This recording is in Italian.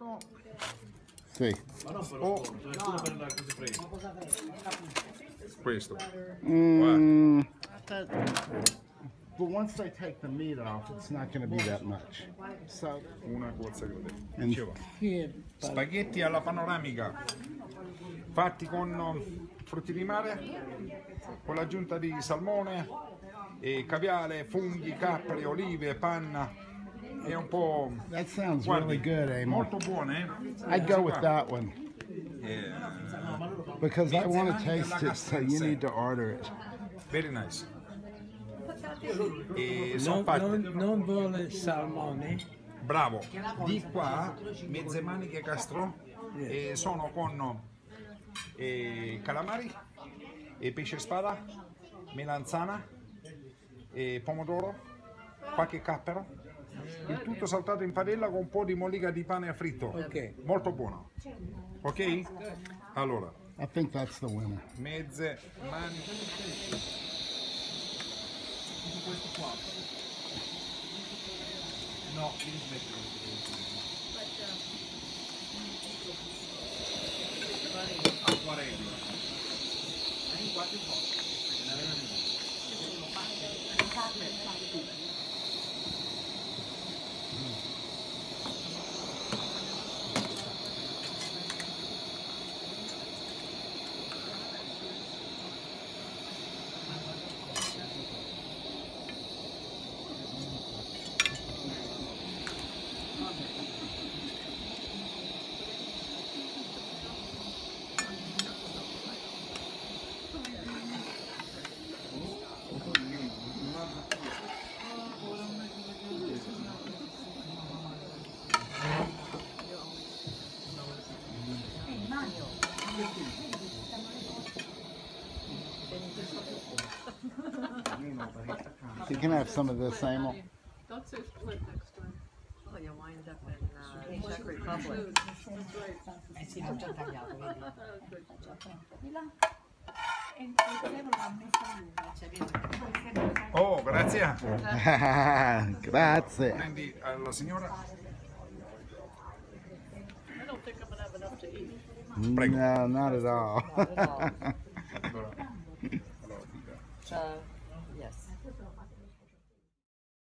questo Sì. o questo. But once they take the meat off, it's not going to be that much. So, Una cozza così. and Dicevo, spaghetti alla panoramica fatti con frutti di mare, con l'aggiunta di salmone, e caviale, funghi, capperi, olive, panna e un po'. that sounds Guardi, really good, Emil. molto buone. I'd go with that one Eh, because I want to Mezzemani taste della it, so you need to order it. very nice. E sono fatte. Non vuole salmone? Bravo, di qua mezze maniche castro e sono con calamari, e pesce spada, melanzana, e pomodoro, qualche cappero, il tutto saltato in padella con un po' di mollica di pane fritto. Ok. Molto buono. Ok? Allora, I think that's the winner. mezze maniche. No, devi smettere. Acquarello. You can have some of this, Emil. Don't say split next time. Oh, you wind up in Czech Republic. That's right. Oh, grazie. Grazie. Prendi alla signora. I don't think I'm gonna have enough to eat. No, not at all. Not at all.